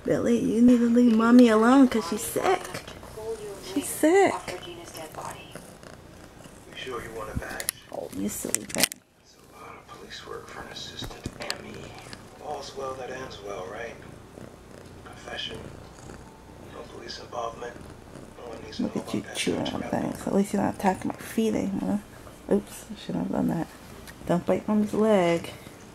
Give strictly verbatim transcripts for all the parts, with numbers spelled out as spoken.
Billy, you need to leave mommy alone because she's sick. She's sick. You sure you want a badge? Oh, you silly thing. It's a lot of police work for an assistant M E. All's well that ends well, right? Confession. No police involvement. No one needs to know Look at you about that chewing stretch on of things. At least you're not attacking my feet anymore. Oops, I shouldn't have done that. Don't bite mommy's leg.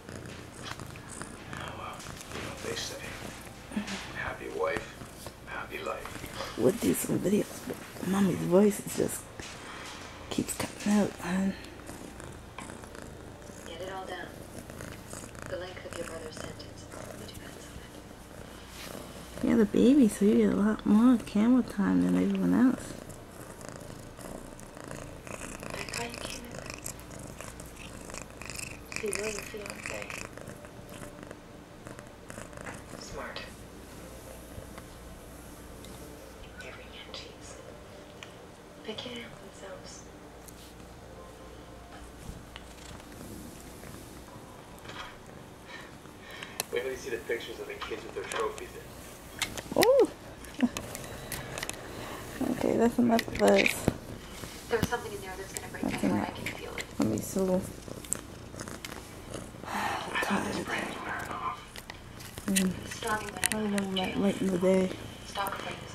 Oh, well, you know what they say. Happy wife, happy life. Would do some videos, but mommy's voice is just keeps cutting out, man. Get it all down. The length of your brother's sentence probably depends on it. You're the baby, so you get a lot more camera time than everyone else. That's why you came in. Be willing for your fiance. Smart. Every man cheats. They can't help themselves. Wait till you see the pictures of the kids with their trophies in. Ooh! Okay, that's enough of this. There's something in there that's gonna break That's my heart. enough. I can feel it. Let me so I thought this brain was wearing off. mm, It's stronger than I I know. know that late in the day. Stop playing this